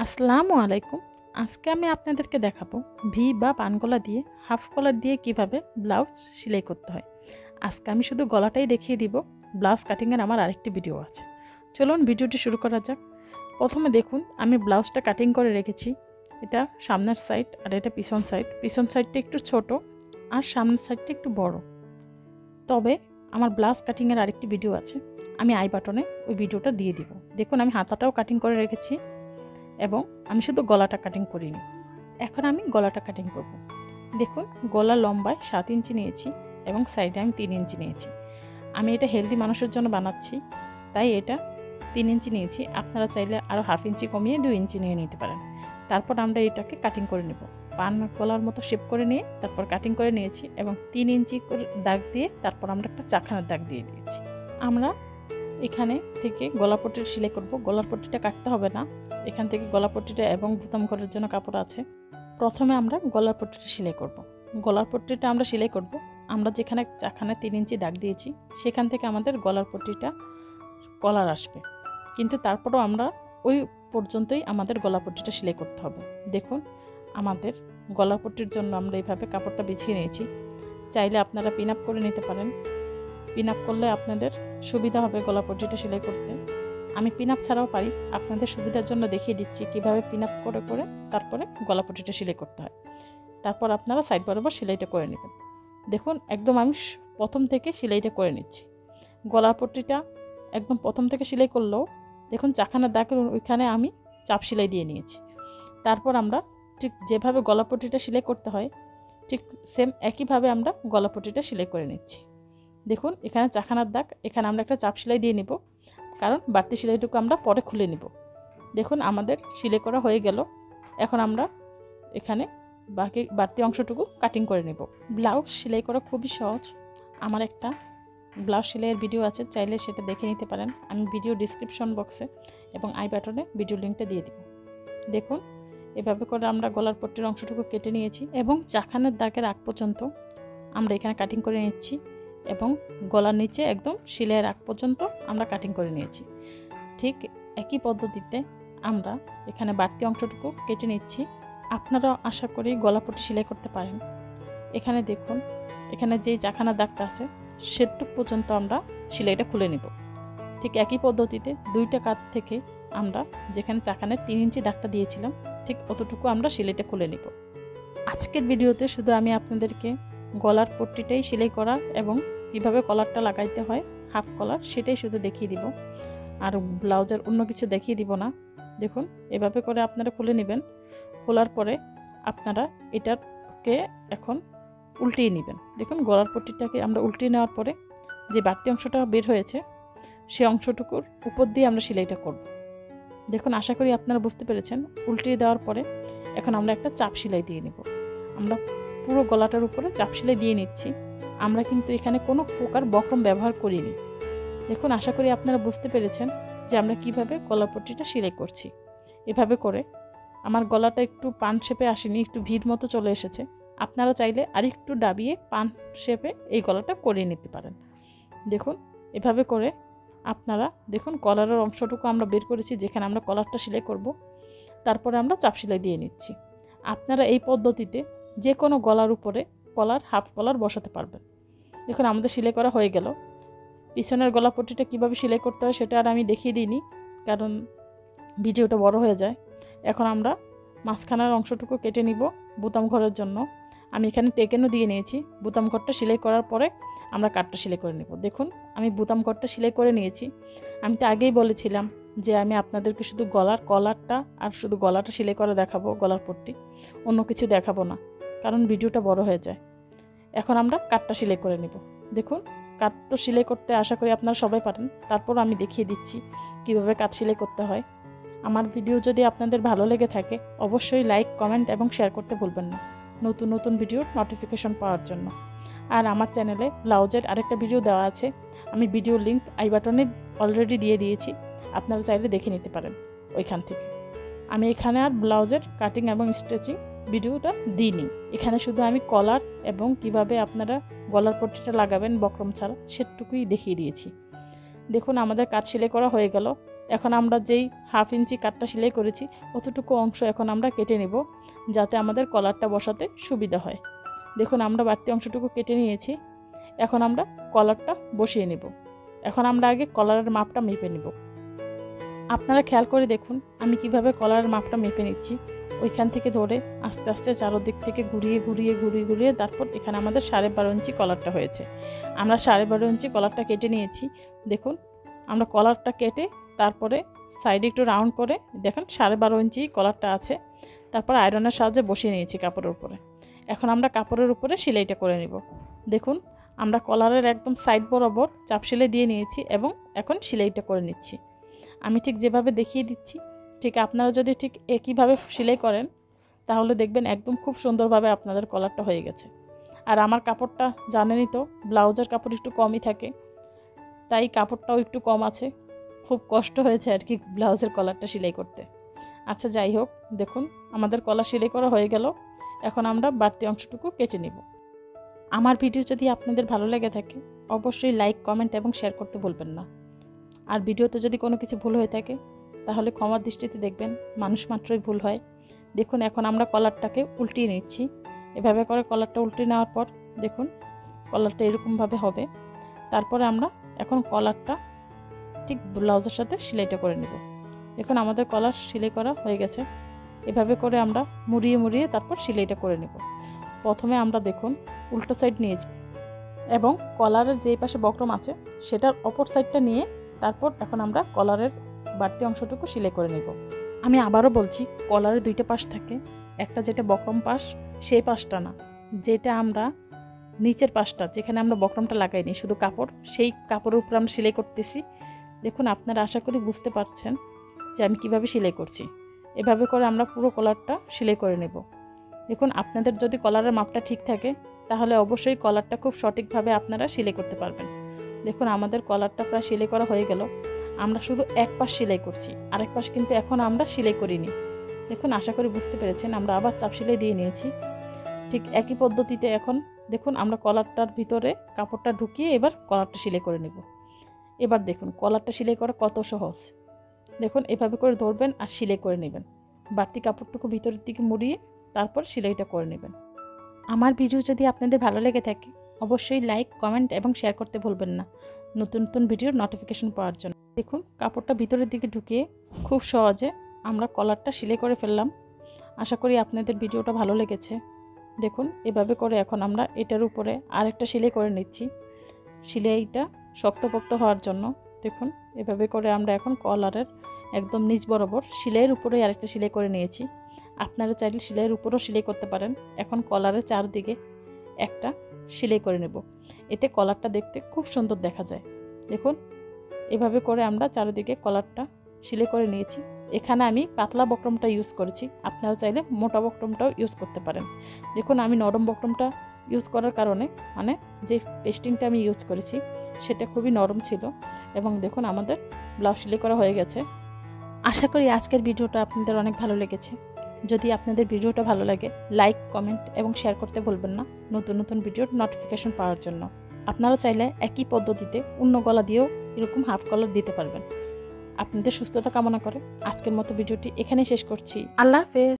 আসসালামু আলাইকুম। আজকে আমি আপনাদেরকে দেখাবো ভি বা পান গলা দিয়ে হাফ কলার দিয়ে কিভাবে ব্লাউজ সেলাই করতে হয়। আজকে আমি শুধু গলাটাই দেখিয়ে দিব, ব্লাউজ কাটিংয়ের আমার আরেকটি ভিডিও আছে। চলুন ভিডিওটি শুরু করা যাক। প্রথমে দেখুন আমি ব্লাউজটা কাটিং করে রেখেছি। এটা সামনের সাইড আর এটা পিছন সাইড। পিছন সাইডটা একটু ছোট আর সামনের সাইডটা একটু বড়। তবে আমার ব্লাউজ কাটিংয়ের আরেকটি ভিডিও আছে, আমি আই বাটনে ওই ভিডিওটা দিয়ে দিব। দেখুন আমি হাতাটাও কাটিং করে রেখেছি এবং আমি শুধু গলাটা কাটিং করিনি। এখন আমি গলাটা কাটিং করব। দেখুন গলা লম্বায় 7 ইঞ্চি নিয়েছি এবং সাইডে আমি 3 ইঞ্চি নিয়েছি। আমি এটা হেলদি মানুষের জন্য বানাচ্ছি, তাই এটা 3 ইঞ্চি নিয়েছি। আপনারা চাইলে আরও হাফ ইঞ্চি কমিয়ে 2 ইঞ্চি নিয়ে নিতে পারেন। তারপর আমরা এটাকে কাটিং করে নেব। পান গলার মতো শেপ করে নিয়ে তারপর কাটিং করে নিয়েছি এবং 3 ইঞ্চি করে দাগ দিয়ে তারপর আমরা একটা চাখানার দাগ দিয়ে দিয়েছি। আমরা এখানে থেকে গলাপট্টিটা সেলাই করব। গলার পট্টিটা কাটতে হবে না, এখান থেকে গলাপট্টিটা এবং বুতাম ঘরের জন্য কাপড় আছে। প্রথমে আমরা গলার পট্টিটা সেলাই করব। গলার পট্টিটা আমরা সেলাই করব, আমরা যেখানে চাখানে 3 ইঞ্চি দাগ দিয়েছি সেখান থেকে আমাদের গলার পট্টিটা কলার আসবে, কিন্তু তারপরেও আমরা ওই পর্যন্তই আমাদের গলা পট্টিটা সেলাই করতে হবে। দেখুন আমাদের গলা পট্টির জন্য আমরা এইভাবে কাপড়টা বিছিয়ে নিয়েছি। চাইলে আপনারা পিন আপ করে নিতে পারেন, পিন আপ করলে আপনাদের সুবিধা হবে গলা পট্টিটা সেলাই করতে। আমি পিন আপ ছাড়াও পারি, আপনাদের সুবিধার জন্য দেখিয়ে দিচ্ছি কিভাবে পিন আপ করে করে তারপরে গলা পট্টিটা সেলাই করতে হয়। তারপর আপনারা সাইড বরাবর সেলাইটা করে নেবেন। দেখুন একদম আমি প্রথম থেকে সেলাইটা করে নিচ্ছি। গলা পট্টিটা একদম প্রথম থেকে সেলাই করলেও দেখুন চাখানার দাগের ওইখানে আমি চাপ সেলাই দিয়ে নিয়েছি। তারপর আমরা ঠিক যেভাবে গলা পট্টিটা সেলাই করতে হয় ঠিক সেম একইভাবে আমরা গলা পট্টিটা সেলাই করে নিচ্ছি। দেখুন এখানে চাখানার দাগ, এখানে আমরা একটা চাপ সেলাই দিয়ে নিব, কারণ বাড়তি সেলাইটুকু আমরা পরে খুলে নিব। দেখুন আমাদের সেলাই করা হয়ে গেল। এখন আমরা এখানে বাড়তি অংশটুকু কাটিং করে নেব। ব্লাউজ সেলাই করা খুবই সহজ। আমার একটা ব্লাউজ সেলাইয়ের ভিডিও আছে, চাইলে সেটা দেখে নিতে পারেন। আমি ভিডিও ডিসক্রিপশন বক্সে এবং আই বাটনে ভিডিও লিঙ্কটা দিয়ে দিব। দেখুন এভাবে করে আমরা গলার পট্টির অংশটুকু কেটে নিয়েছি এবং চাখানের দাগের আগ পর্যন্ত আমরা এখানে কাটিং করে নিচ্ছি এবং গলার নিচে একদম সেলাইয়ের আগ পর্যন্ত আমরা কাটিং করে নিয়েছি। ঠিক একই পদ্ধতিতে আমরা এখানে বাড়তি অংশটুকু কেটে নিচ্ছি। আপনারা আশা করি গলাপট্টি সেলাই করতে পারেন। এখানে দেখুন এখানে যেই চাখানার দাগটা আছে সেটুক পর্যন্ত আমরা সেলাইটা খুলে নিব। ঠিক একই পদ্ধতিতে দুইটা কাত থেকে আমরা যেখানে চাখানের 3 ইঞ্চি দাগটা দিয়েছিলাম ঠিক অতটুকু আমরা সেলাইটা খুলে নিব। আজকের ভিডিওতে শুধু আমি আপনাদেরকে গলার পট্টিটাই সেলাই করা এবং কিভাবে কলারটা লাগাইতে হয় হাফ কলার সেটাই শুধু দেখিয়ে দিব, আর ব্লাউজের অন্য কিছু দেখিয়ে দিব না। দেখুন এভাবে করে আপনারা খুলে নেবেন। খোলার পরে আপনারা এটাকে এখন উল্টিয়ে নেবেন। দেখুন গলার পট্টিটাকে আমরা উল্টিয়ে নেওয়ার পরে যে বাড়তি অংশটা বের হয়েছে সেই অংশটুকুর উপর দিয়ে আমরা সেলাইটা করব। দেখুন আশা করি আপনারা বুঝতে পেরেছেন। উল্টিয়ে দেওয়ার পরে এখন আমরা একটা চাপ সেলাই দিয়ে নেব। আমরা পুরো গলাটার উপরে চাপ সেলাই দিয়ে নিচ্ছি। আমরা কিন্তু এখানে কোনো প্রকার বক্রম ব্যবহার করিনি। দেখুন আশা করি আপনারা বুঝতে পেরেছেন যে আমরা কিভাবে গলা পট্টিটা সেলাই করছি। এভাবে করে আমার গলাটা একটু পান শেপে আসেনি, একটু ভিড় মতো চলে এসেছে। আপনারা চাইলে আরেকটু ডাবিয়ে পান শেপে এই গলাটা করিয়ে নিতে পারেন। দেখুন এভাবে করে আপনারা দেখুন কলারের অংশটুকু আমরা বের করেছি যেখানে আমরা কলারটা সেলাই করব। তারপরে আমরা চাপ সেলাই দিয়ে নিচ্ছি। আপনারা এই পদ্ধতিতে যে কোনো গলার উপরে কলার হাফ কলার বসাতে পারবেন। দেখুন আমাদের সেলাই করা হয়ে গেল। পিছনের গলা পট্টিটা কীভাবে সেলাই করতে হয় সেটা আর আমি দেখিয়ে দিইনি, কারণ ভিডিওটা বড় হয়ে যায়। এখন আমরা মাঝখানের অংশটুকু কেটে নিব বুতাম ঘরের জন্য। আমি এখানে টেকেনও দিয়ে নিয়েছি। বুতাম ঘরটা সেলাই করার পরে আমরা কাটটা সেলাই করে নেব। দেখুন আমি বুতাম ঘরটা সেলাই করে নিয়েছি। আমি তো আগেই বলেছিলাম যে আমি আপনাদেরকে শুধু গলার কলারটা আর শুধু গলাটা সেলাই করে দেখাবো, গলার পট্টি, অন্য কিছু দেখাবো না, কারণ ভিডিওটা বড় হয়ে যায়। এখন আমরা কাটটা সেলাই করে নেব। দেখুন কাট তো সেলাই করতে আশা করি আপনারা সবাই পারেন, তারপর আমি দেখিয়ে দিচ্ছি কিভাবে কাট সেলাই করতে হয়। আমার ভিডিও যদি আপনাদের ভালো লেগে থাকে অবশ্যই লাইক, কমেন্ট এবং শেয়ার করতে ভুলবেন না নতুন নতুন ভিডিওর নোটিফিকেশন পাওয়ার জন্য। আর আমার চ্যানেলে ব্লাউজের আরেকটা ভিডিও দেওয়া আছে, আমি ভিডিও লিঙ্ক আই বাটনে অলরেডি দিয়ে দিয়েছি, আপনারা চাইলে দেখে নিতে পারেন ওইখান থেকে। আমি এখানে আর ব্লাউজের কাটিং এবং স্টিচিং ভিডিওটা দিইনি, এখানে শুধু আমি কলার এবং কিভাবে আপনারা গলার পট্টিটা লাগাবেন বক্রম ছাড়া সেটুকুই দেখিয়ে দিয়েছি। দেখুন আমাদের কাজ সেলাই করা হয়ে গেল। এখন আমরা যেই 1/2 ইঞ্চি কাটটা সেলাই করেছি অতটুকু অংশ এখন আমরা কেটে নেব, যাতে আমাদের কলারটা বসাতে সুবিধা হয়। দেখুন আমরা বাড়তি অংশটুকু কেটে নিয়েছি। এখন আমরা কলারটা বসিয়ে নেব। এখন আমরা আগে কলারের মাপটা মেপে নেব। আপনারা খেয়াল করে দেখুন আমি কিভাবে কলারের মাপটা মেপে নিচ্ছি। ওইখান থেকে ধরে আস্তে আস্তে চারদিক থেকে ঘুরিয়ে তারপর এখানে আমাদের 12.5 ইঞ্চি কলারটা হয়েছে। আমরা 12.5 ইঞ্চি কলারটা কেটে নিয়েছি। দেখুন আমরা কলারটা কেটে তারপরে সাইডে একটু রাউন্ড করে দেখুন 12.5 ইঞ্চি কলারটা আছে। তারপর আয়রনের সাহায্যে বসিয়ে নিয়েছি কাপড়ের উপরে। এখন আমরা কাপড়ের উপরে সেলাইটা করে নেব। দেখুন আমরা কলারের একদম সাইড বরাবর চাপ সেলাই দিয়ে নিয়েছি এবং এখন সেলাইটা করে নিচ্ছি। আমি ঠিক যেভাবে দেখিয়ে দিচ্ছি ঠিক আপনারা যদি ঠিক একইভাবে সেলাই করেন তাহলে দেখবেন একদম খুব সুন্দরভাবে আপনাদের কলারটা হয়ে গেছে। আর আমার কাপড়টা জানেনই তো, ব্লাউজের কাপড় একটু কমই থাকে, তাই কাপড়টাও একটু কম আছে। খুব কষ্ট হয়েছে আর কি ব্লাউজের কলারটা সেলাই করতে। আচ্ছা যাই হোক, দেখুন আমাদের কলার সেলাই করা হয়ে গেল। এখন আমরা বাড়তি অংশটুকু কেটে নিব। আমার ভিডিও যদি আপনাদের ভালো লেগে থাকে অবশ্যই লাইক, কমেন্ট এবং শেয়ার করতে ভুলবেন না। আর ভিডিওতে যদি কোনো কিছু ভুল হয়ে থাকে তাহলে ক্ষমার দৃষ্টিতে দেখবেন, মানুষ মাত্রই ভুল হয়। দেখুন এখন আমরা কলারটাকে উল্টিয়ে নিচ্ছি। এভাবে করে কলারটা উল্টিয়ে নেওয়ার পর দেখুন কলারটা এরকমভাবে হবে। তারপরে আমরা এখন কলারটা ঠিক ব্লাউজের সাথে সেলাইটা করে নেব। দেখুন আমাদের কলার সেলাই করা হয়ে গেছে। এভাবে করে আমরা মুড়িয়ে তারপর সেলাইটা করে নেব। প্রথমে আমরা দেখুন উল্টো সাইড নিয়েছি এবং কলারের যেই পাশে বক্রম আছে সেটার অপর সাইডটা নিয়ে তারপর এখন আমরা কলারের বাড়তি অংশটুকু সেলাই করে নেব। আমি আবারও বলছি, কলারের দুইটা পাশ থাকে, একটা যেটা বক্রম পাশ সেই পাশটা না, যেটা আমরা নিচের পাশটা যেখানে আমরা বক্রমটা লাগাইনি, শুধু কাপড়, সেই কাপড়ের উপর আমরা সেলাই করতেছি। দেখুন আপনারা আশা করি বুঝতে পারছেন যে আমি কিভাবে সেলাই করছি। এভাবে করে আমরা পুরো কলারটা সেলাই করে নেব। দেখুন আপনাদের যদি কলারের মাপটা ঠিক থাকে তাহলে অবশ্যই কলারটা খুব সঠিকভাবে আপনারা সেলাই করতে পারবেন। দেখুন আমাদের কলারটা প্রায় সেলাই করা হয়ে গেল। আমরা শুধু এক পাশ সেলাই করছি, আরেক পাশ কিন্তু এখন আমরা সেলাই করিনি। দেখুন আশা করি বুঝতে পেরেছেন, আমরা আবার চাপ সেলাই দিয়ে নিয়েছি। ঠিক একই পদ্ধতিতে এখন দেখুন আমরা কলারটার ভিতরে কাপড়টা ঢুকিয়ে এবার কলারটা সেলাই করে নেব। এবার দেখুন কলারটা সেলাই করা কত সহজ। দেখুন এভাবে করে ধরবেন আর সেলাই করে নেবেন। বাড়তি কাপড়টুকু ভিতরের দিকে মুড়িয়ে তারপর সেলাইটা করে নেবেন। আমার ভিডিও যদি আপনাদের ভালো লেগে থাকে অবশ্যই লাইক, কমেন্ট এবং শেয়ার করতে ভুলবেন না, নতুন নতুন ভিডিওর নোটিফিকেশন পাওয়ার জন্য। দেখুন কাপড়টা ভিতরের দিকে ঢুকিয়ে খুব সহজে আমরা কলারটা সেলাই করে ফেললাম। আশা করি আপনাদের ভিডিওটা ভালো লেগেছে। দেখুন এভাবে করে এখন আমরা এটার উপরে আরেকটা সেলাই করে নিচ্ছি, সেলাইটা শক্তপোক্ত হওয়ার জন্য। দেখুন এভাবে করে আমরা এখন কলারের একদম নিচ বরাবর সেলাইয়ের উপরেই আরেকটা সেলাই করে নিয়েছি। আপনারা চাইলে সেলাইয়ের উপরেও সেলাই করতে পারেন। এখন কলারের চারদিকে একটা সেলাই করে নেব, এতে কলারটা দেখতে খুব সুন্দর দেখা যায়। দেখুন এভাবে করে আমরা চারিদিকে কলারটা সেলাই করে নিয়েছি। এখানে আমি পাতলা বক্রমটা ইউজ করেছি, আপনারা চাইলে মোটা বক্রমটাও ইউজ করতে পারেন। দেখুন আমি নরম বক্রমটা ইউজ করার কারণে মানে যে পেস্টিংটা আমি ইউজ করেছি সেটা খুবই নরম ছিল। এবং দেখুন আমাদের ব্লাউজ সেলাই করা হয়ে গেছে। আশা করি আজকের ভিডিওটা আপনাদের অনেক ভালো লেগেছে। যদি আপনাদের ভিডিওটা ভালো লাগে লাইক, কমেন্ট এবং শেয়ার করতে ভুলবেন না, নতুন নতুন ভিডিওর নোটিফিকেশন পাওয়ার জন্য। আপনারা চাইলে একই পদ্ধতিতে অন্য গলা দিয়েও এরকম হাফ কলার দিতে পারবেন। আপনাদের সুস্থতা কামনা করে আজকের মতো ভিডিওটি এখানেই শেষ করছি। আল্লাহ হাফেজ।